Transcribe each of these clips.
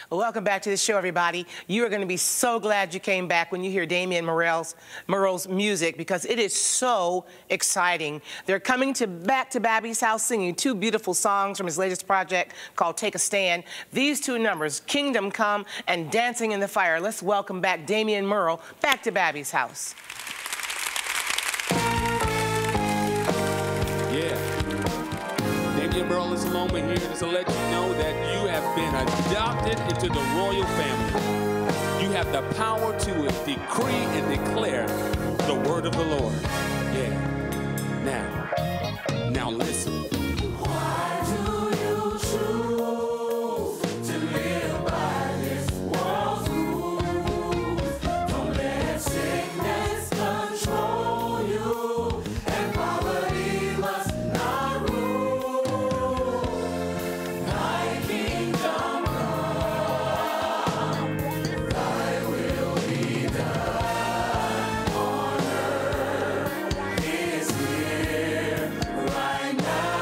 Welcome back to the show, everybody. You are going to be so glad you came back when you hear Damion Murrill's music, because it is so exciting. They're coming back to Babbie's house singing two beautiful songs from his latest project called Take a Stand. These two numbers, Kingdom Come and Dancing in the Fire. Let's welcome back Damion Murrill back to Babbie's house. Damion Murrill Siloam here to let you know that you have been adopted into the royal family. You have the power to decree and declare the word of the Lord. Yeah. Now listen. Why do you choose to live by this world's rules? Don't let sickness control you, and poverty must not rule. Thy kingdom come, thy will be done on earth is here right now.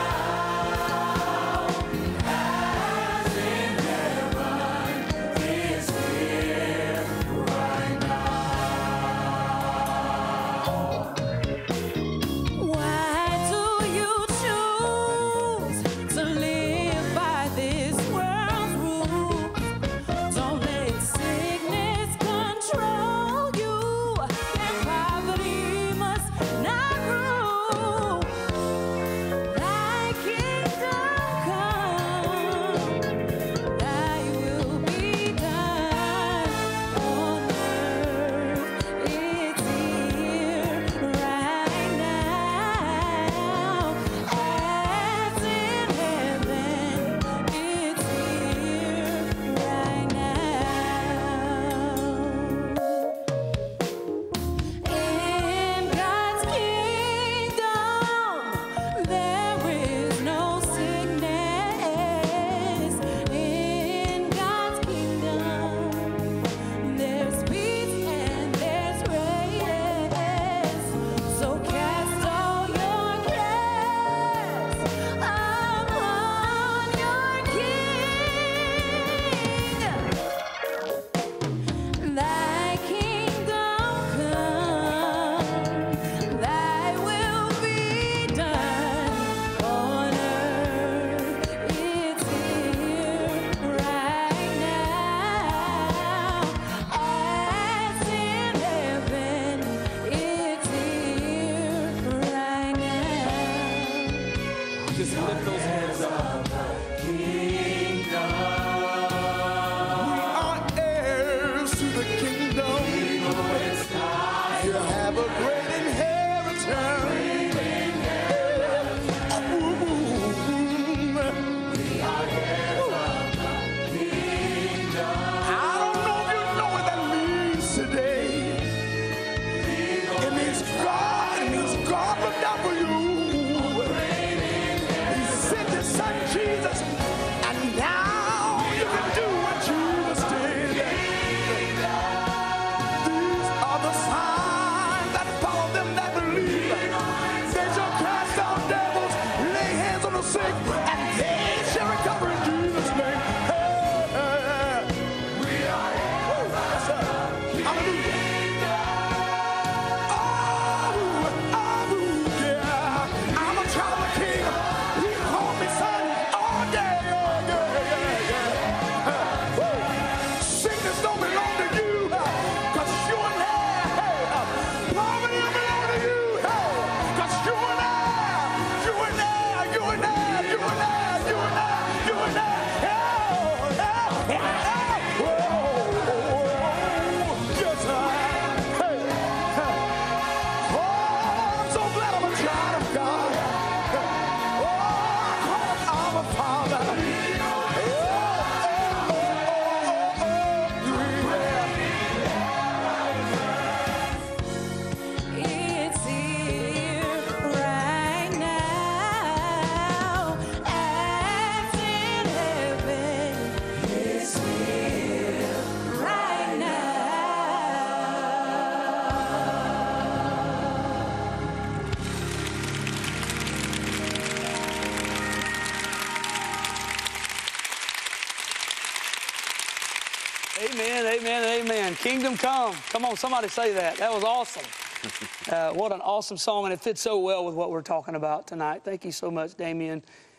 Amen, amen, amen. Kingdom come. Come on, somebody say that. That was awesome. What an awesome song, and it fits so well with what we're talking about tonight. Thank you so much, Damion.